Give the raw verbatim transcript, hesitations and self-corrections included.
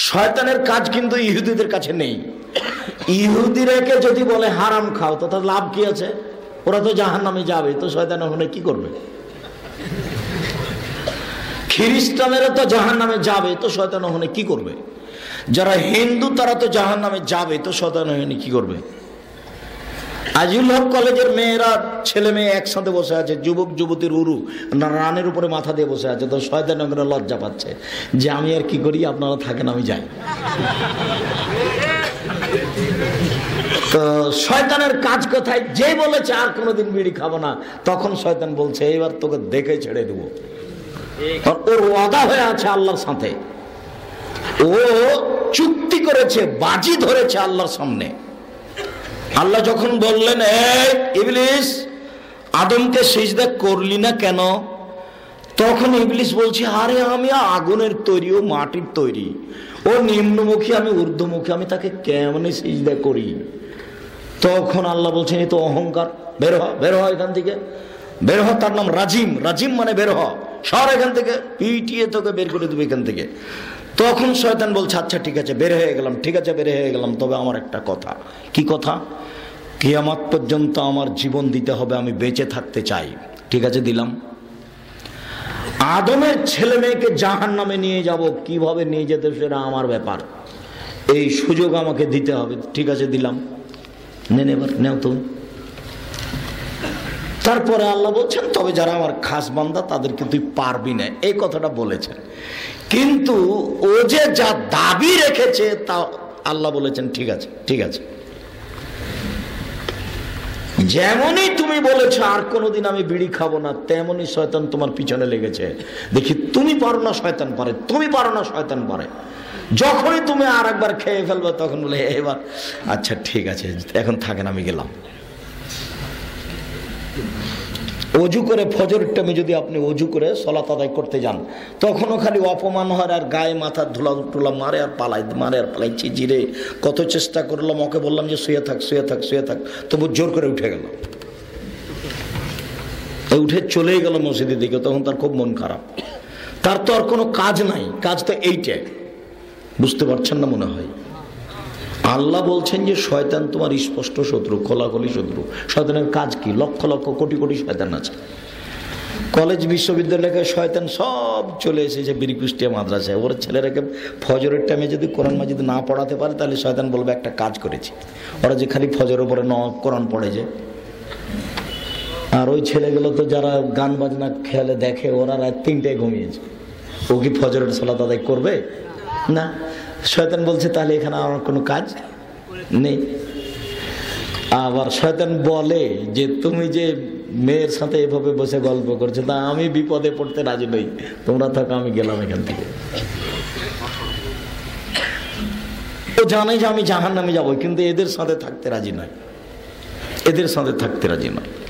শয়তানের কাজ কিন্তু ইহুদিদের কাছে নেই। ইহুদিরাকে যদি বলে হারাম খাও তো তার লাভ কি আছে? ওরা তো জাহান্নামে যাবে, তো শয়তান ওখানে কি করবে? খ্রিস্টানেরা তো জাহান্নামে যাবে, তো শয়তান ওখানে কি করবে? যারা হিন্দু তারা তো জাহান্নামে যাবে, তো শয়তান ওখানে কি করবে? আজিউল হক কলেজের মেয়েরা ছেলে মেয়ে একসাথে বসে আছে, যুবক যুবতীর উরু রানের উপরে মাথা দিয়ে বসে আছে, তো শয়তান ওখানে লজ্জা পাচ্ছে যে আমি আর কি করি, আপনারা থাকেন আমি যাই। তো শয়তানের কাজ কোথায়? যে বলেছে আর কোনোদিন বিড়ি খাবো না, তখন শয়তান বলছে এবার তোকে দেখে ছেড়ে দেবো। ওর ওয়াদা হয়ে আছে আল্লাহর সাথে, ও চুক্তি করেছে, বাজি ধরেছে আল্লাহর সামনে। আল্লাহ যখন বললেন এই ইবলিস আদমকে সিজদা করলি না কেন, তখন ইবলিস বলছে আরে আমি আগুনের তৈরি, ও মাটির তৈরি, ও নিম্নমুখী আমি ঊর্ধ্বমুখী, আমি তাকে কেমনে সিজদা করি? তখন আল্লাহ বলছেন এই তো অহংকার, বের হ বের হ এখান থেকে, বের হ। তার নাম রাজিম, রাজিম মানে বের হ, সর এখান থেকে, পিটিয়ে তোকে বের করে দেবে এখান থেকে। তখন শয়তান বলছে আচ্ছা ঠিক আছে বের হয়ে গেলাম, ঠিক আছে বের হয়ে গেলাম, তবে আমার একটা কথা। কি কথা? কিয়ামত পর্যন্ত আমার জীবন দিতে হবে, আমি বেঁচে থাকতে চাই। ঠিক আছে দিলাম। আদমের ছেলে মেয়েকে জাহান্নামে নিয়ে যাব, কিভাবে নিয়ে যেতে সেটা আমার ব্যাপার, এই সুযোগ আমাকে দিতে হবে। ঠিক আছে দিলাম, নেন এবার নেও তুমি। তারপরে আল্লাহ বলছেন তবে যারা আমার খাস বান্দা তাদেরকে তুই পারবি না, এই কথাটা বলেছেন। কিন্তু ও যে যা দাবি রেখেছে তা আল্লাহ বলেছেন ঠিক আছে ঠিক আছে, যেমনই তুমি বলেছো আর কোনোদিন আমি বিড়ি খাবো না, তেমনই শয়তান তোমার পিছনে লেগেছে। দেখি তুমি পারো না শয়তান পারে, তুমি পারো না শয়তান পারে। যখনই তুমি আর একবার খেয়ে ফেলবে তখন বলে এবার আচ্ছা ঠিক আছে এখন থাকেন আমি গেলাম। অজু করে ফজরের টাইমে যদি আপনি অজু করে সালাত আদায় করতে যান, তখনও খালি অপমান হয় আর গায়ে মাথার ধুলা টুলা মারে আর পালাই মারে আর পালাই চিজিরে। কত চেষ্টা করলাম, ওকে বললাম যে শুয়ে থাক শুয়ে থাক শুয়ে থাক, তবু জোর করে উঠে গেল, উঠে চলেই গেল মসজিদের দিকে। তখন তার খুব মন খারাপ, তার তো আর কোনো কাজ নাই, কাজ তো এইটাই। বুঝতে পারছেন না মনে হয়? আল্লাহ বলছেন যে শয়তান তোমার স্পষ্ট শত্রু, খোলাখুলি শত্রু। শয়তানের কাজ কি? লক্ষ লক্ষ কোটি কোটি শয়তান আছে। কলেজ বিশ্ববিদ্যালয়ে শয়তান সব চলে এসেছে বীর কুষ্টিয়া মাদ্রাসায়। ওর ছেলেরাকে ফজরের টাইমে যদি কোরআন মাজিদ না পড়াতে পারে তাহলে শয়তান বলবে একটা কাজ করেছি। ওরা যে খালি ফজরের উপরে ন কোরআন পড়ে যে, আর ওই ছেলেগুলো তো যারা গান বাজনা খেলে দেখে ওরা রাত তিনটায় ঘুমিয়েছে, ও কি ফজরের সালাত আদায় করবে না? শয়তান বলছে তাহলে এখানে আমার কোনো কাজ নেই। আবার শয়তান বলে যে তুমি যে মেয়ের সাথে এভাবে বসে গল্প করছো, তা আমি বিপদে পড়তে রাজি নই, তোমরা থাকো আমি গেলাম এখান থেকে। ও জানে যে আমি জাহান্নামে যাবো, কিন্তু এদের সাথে থাকতে রাজি নয়, এদের সাথে থাকতে রাজি নয়।